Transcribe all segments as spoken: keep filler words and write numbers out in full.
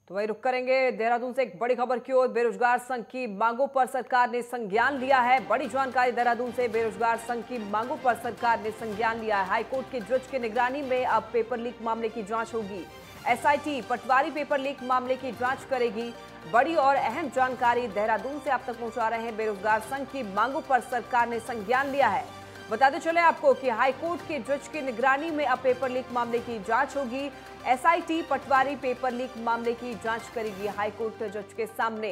तो वही रुक करेंगे देहरादून से एक बड़ी खबर की ओर। बेरोजगार संघ की मांगों पर सरकार ने संज्ञान लिया है। बड़ी जानकारी देहरादून से। बेरोजगार संघ की मांगों पर सरकार ने संज्ञान लिया है। हाईकोर्ट के जज की निगरानी में अब पेपर लीक मामले की जांच होगी। एसआईटी पटवारी पेपर लीक मामले की जांच करेगी। बड़ी और अहम जानकारी देहरादून से आप तक पहुंचा रहे हैं। बेरोजगार संघ की मांगों पर सरकार ने संज्ञान लिया है। बताते चले आपको कि हाईकोर्ट के जज की निगरानी में अब पेपर लीक मामले की जांच होगी। एसआईटी पटवारी पेपर लीक मामले की जांच करेगी हाईकोर्ट जज के सामने।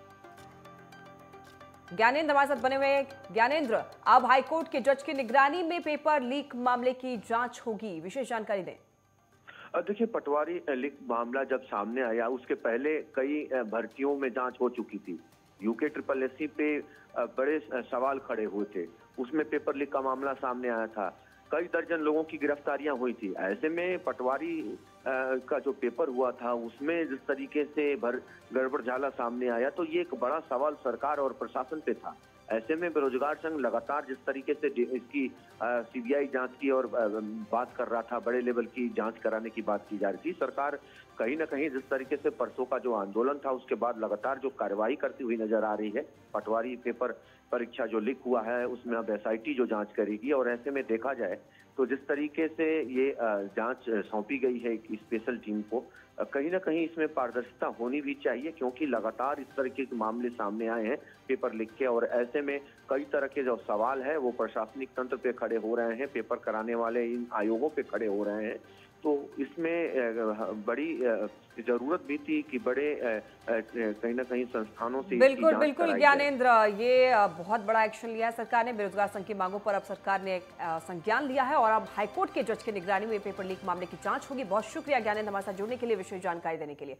ज्ञानेंद्र हमारे साथ बने हुए हैं। ज्ञानेंद्र, अब हाईकोर्ट के जज की निगरानी में पेपर लीक मामले की जांच होगी, विशेष जानकारी दें। देखिए, पटवारी लीक मामला जब सामने आया उसके पहले कई भर्तियों में जांच हो चुकी थी। यूके ट्रिपल एससी पे बड़े सवाल खड़े हुए थे। उसमें पेपर लीक का मामला सामने आया था। कई दर्जन लोगों की गिरफ्तारियां हुई थी। ऐसे में पटवारी का जो पेपर हुआ था उसमें जिस तरीके से भर गड़बड़ झाला सामने आया, तो ये एक बड़ा सवाल सरकार और प्रशासन पे था। ऐसे में बेरोजगार संघ लगातार जिस तरीके से इसकी सीबीआई जांच की और बात कर रहा था, बड़े लेवल की जांच कराने की बात की जा रही थी। सरकार कहीं ना कहीं जिस तरीके से परसों का जो आंदोलन था उसके बाद लगातार जो कार्रवाई करती हुई नजर आ रही है। पटवारी पेपर परीक्षा जो लीक हुआ है उसमें अब एसआईटी जो जांच करेगी, और ऐसे में देखा जाए तो जिस तरीके से ये जांच सौंपी गई है एक स्पेशल टीम को, कहीं ना कहीं इसमें पारदर्शिता होनी भी चाहिए, क्योंकि लगातार इस तरीके के मामले सामने आए हैं पेपर लीक के। और ऐसे में कई तरह के जो सवाल है वो प्रशासनिक तंत्र पे खड़े हो रहे हैं, पेपर कराने वाले इन आयोगों पे खड़े हो रहे हैं। तो इसमें बड़ी जरूरत भी थी कि बड़े कहीं ना कहीं संस्थानों से बिल्कुल बिल्कुल ज्ञानेंद्र, ये बहुत बड़ा एक्शन लिया है सरकार ने। बेरोजगार संघ की मांगों पर अब सरकार ने संज्ञान लिया है और अब हाईकोर्ट के जज की निगरानी में पेपर लीक मामले की जांच होगी। बहुत शुक्रिया ज्ञानेंद्र हमारे साथ जुड़ने के लिए, विशेष जानकारी देने के लिए।